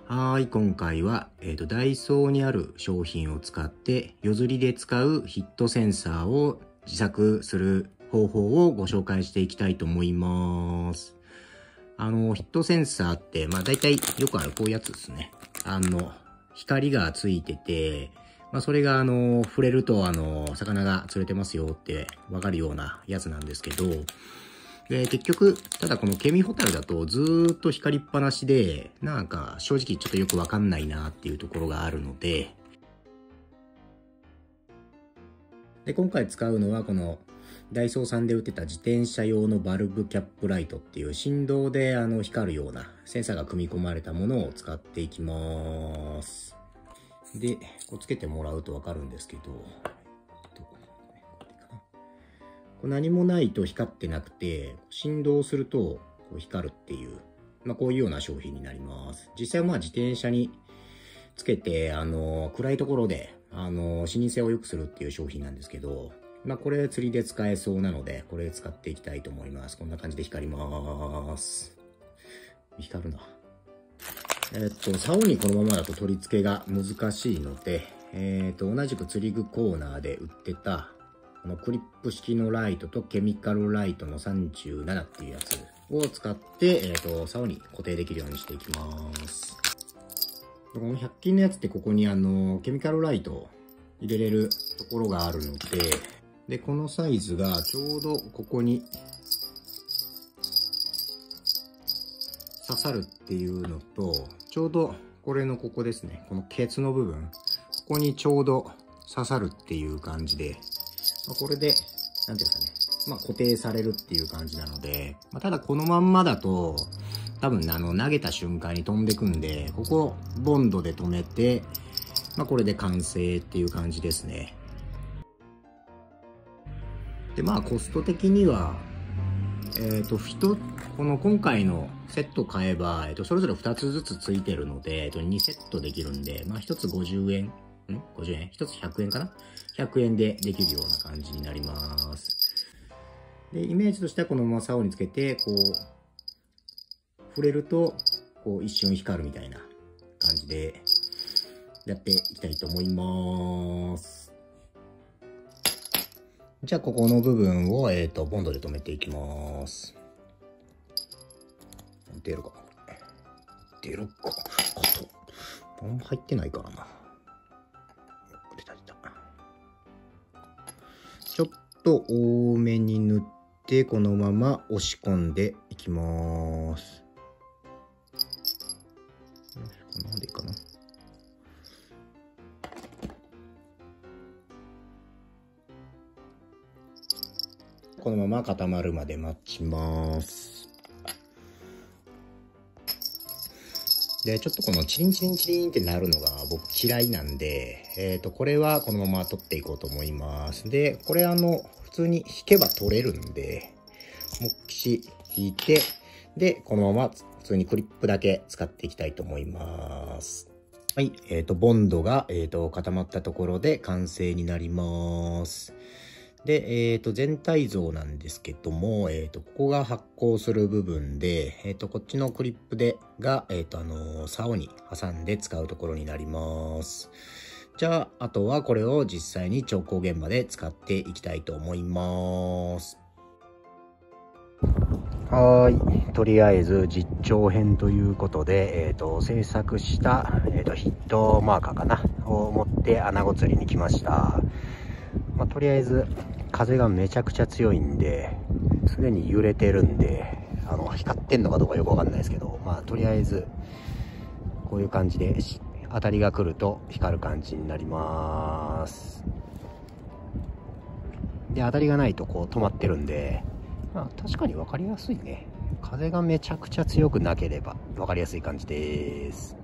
今回は、ダイソーにある商品を使って、夜釣りで使うヒットセンサーを自作する方法をご紹介していきたいと思います。ヒットセンサーって、大体よくあるこういうやつですね。光がついてて、それが触れると魚が釣れてますよってわかるようなやつなんですけど、結局、ただこのケミホタルだとずーっと光りっぱなしで、正直ちょっとよくわかんないなっていうところがあるので、今回使うのはこのダイソーさんで売ってた自転車用のバルブキャップライトっていう振動で光るようなセンサーが組み込まれたものを使っていきます。で、こうつけてもらうとわかるんですけど、何もないと光ってなくて、振動すると光るっていう、こういうような商品になります。実際は自転車につけて、暗いところで、視認性を良くするっていう商品なんですけど、これ釣りで使えそうなので、これ使っていきたいと思います。こんな感じで光ります。光るな。竿にこのままだと取り付けが難しいので、同じく釣り具コーナーで売ってた、このクリップ式のライトとケミカルライトの37っていうやつを使って、竿に固定できるようにしていきます。この100均のやつってここにケミカルライトを入れれるところがあるので、このサイズがちょうどここに刺さるっていうのと、ちょうどこれのここですね。このケツの部分。ここにちょうど刺さるっていう感じで、これで、なんていうんですかね。固定されるっていう感じなので、ただこのまんまだと、多分投げた瞬間に飛んでくんで、ここボンドで止めて、これで完成っていう感じですね。で、コスト的には、この今回のセット買えば、それぞれ2つずつついてるので、2セットできるんで、1つ50円、50円 ?1 つ100円かな ?100 円でできるような感じになります。で、イメージとしてはこのまま竿につけて、触れると、一瞬光るみたいな感じで、やっていきたいと思います。じゃあ、ここの部分を、ボンドで留めていきます。出るかな？出るか。あんま入ってないからな。出た。ちょっと多めに塗って、このまま押し込んでいきます。このままでいいかな。このまま固まるまで待ちます。で、ちょっとこのチリンチリンチリンってなるのが僕嫌いなんで、これはこのまま取っていこうと思います。で、これ普通に引けば取れるんで、もっきし引いて、で、このまま普通にクリップだけ使っていきたいと思います。はい、ボンドが、固まったところで完成になります。で、全体像なんですけども、ここが発光する部分で、こっちのクリップが、竿に挟んで使うところになります。じゃあ、あとはこれを実際に調光現場で使っていきたいと思います。とりあえず実調編ということで、制作した、ヒットマーカーかなを持って穴子釣りに来ました。とりあえず風がめちゃくちゃ強いんで、すでに揺れてるんで、光ってんのかどうかよくわかんないですけど、とりあえずこういう感じで当たりが来ると光る感じになります。で、当たりがないと止まってるんで、確かにわかりやすいね。風がめちゃくちゃ強くなければわかりやすい感じです。